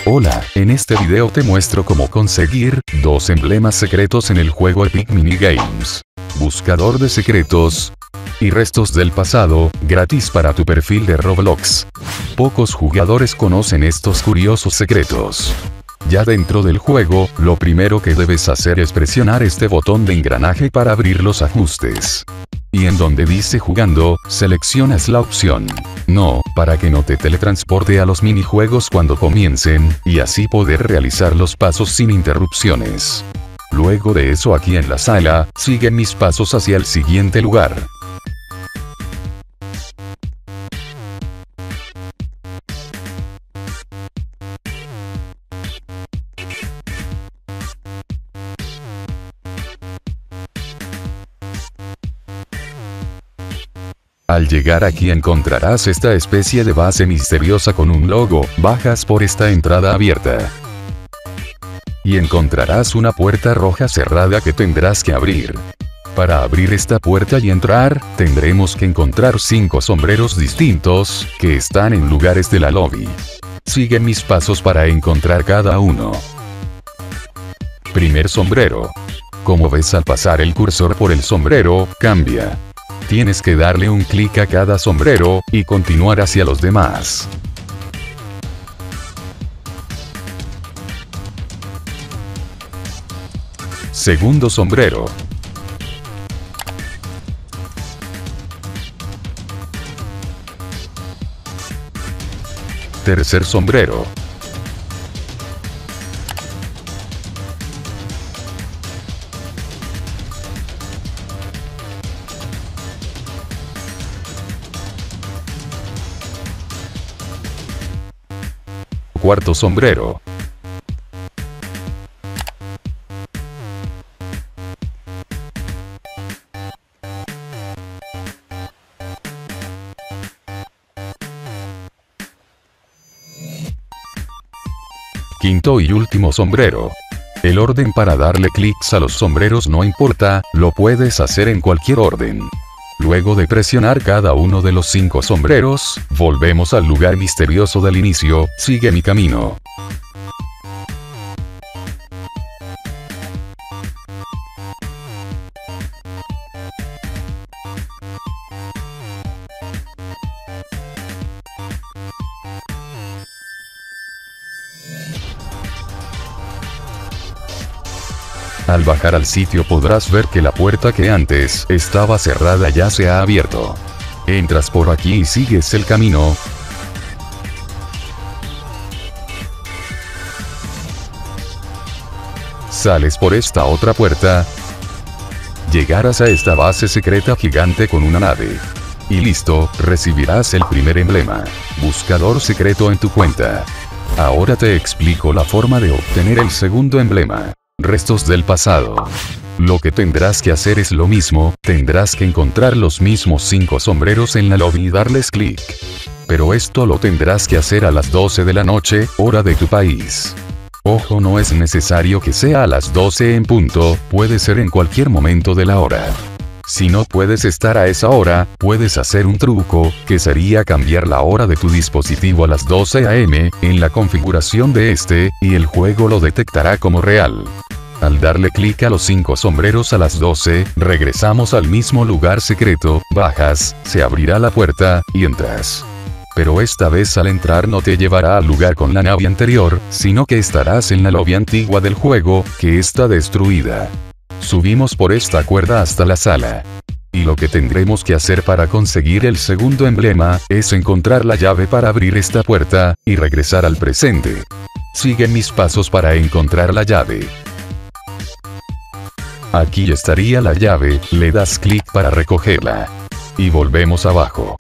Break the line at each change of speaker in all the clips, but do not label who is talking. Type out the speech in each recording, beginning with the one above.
Hola, en este video te muestro cómo conseguir 2 emblemas secretos en el juego Epic Minigames. Buscador de secretos y restos del pasado, gratis para tu perfil de Roblox. Pocos jugadores conocen estos curiosos secretos. Ya dentro del juego, lo primero que debes hacer es presionar este botón de engranaje para abrir los ajustes. Y en donde dice jugando, seleccionas la opción no, para que no te teletransporte a los minijuegos cuando comiencen, y así poder realizar los pasos sin interrupciones. Luego de eso, aquí en la sala, sigue mis pasos hacia el siguiente lugar. Al llegar aquí encontrarás esta especie de base misteriosa con un logo, bajas por esta entrada abierta. Y encontrarás una puerta roja cerrada que tendrás que abrir. Para abrir esta puerta y entrar, tendremos que encontrar 5 sombreros distintos, que están en lugares de la lobby. Sigue mis pasos para encontrar cada uno. Primer sombrero. Como ves al pasar el cursor por el sombrero, cambia. Tienes que darle un clic a cada sombrero, y continuar hacia los demás. Segundo sombrero. Tercer sombrero. Cuarto sombrero. Quinto y último sombrero. El orden para darle clics a los sombreros no importa, lo puedes hacer en cualquier orden. Luego de presionar cada uno de los 5 sombreros, volvemos al lugar misterioso del inicio, sigue mi camino. Al bajar al sitio podrás ver que la puerta que antes estaba cerrada ya se ha abierto. Entras por aquí y sigues el camino. Sales por esta otra puerta. Llegarás a esta base secreta gigante con una nave. Y listo, recibirás el primer emblema. Buscador secreto en tu cuenta. Ahora te explico la forma de obtener el segundo emblema. Restos del pasado. Lo que tendrás que hacer es lo mismo, tendrás que encontrar los mismos 5 sombreros en la lobby y darles clic. Pero esto lo tendrás que hacer a las 12 de la noche, hora de tu país. Ojo, no es necesario que sea a las 12 en punto, puede ser en cualquier momento de la hora. Si no puedes estar a esa hora, puedes hacer un truco, que sería cambiar la hora de tu dispositivo a las 12 AM, en la configuración de este, y el juego lo detectará como real. Al darle clic a los 5 sombreros a las 12, regresamos al mismo lugar secreto, bajas, se abrirá la puerta, y entras. Pero esta vez al entrar no te llevará al lugar con la nave anterior, sino que estarás en la lobby antigua del juego, que está destruida. Subimos por esta cuerda hasta la sala. Y lo que tendremos que hacer para conseguir el segundo emblema, es encontrar la llave para abrir esta puerta, y regresar al presente. Sigue mis pasos para encontrar la llave. Aquí estaría la llave, le das clic para recogerla. Y volvemos abajo.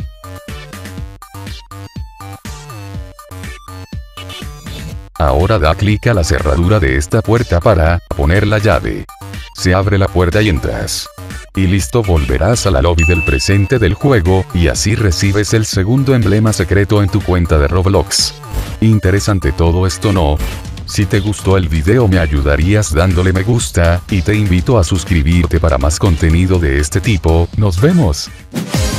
Ahora da clic a la cerradura de esta puerta para poner la llave. Se abre la puerta y entras. Y listo, volverás a la lobby del presente del juego, y así recibes el segundo emblema secreto en tu cuenta de Roblox. Interesante todo esto, ¿no? Si te gustó el video me ayudarías dándole me gusta, y te invito a suscribirte para más contenido de este tipo. ¡Nos vemos!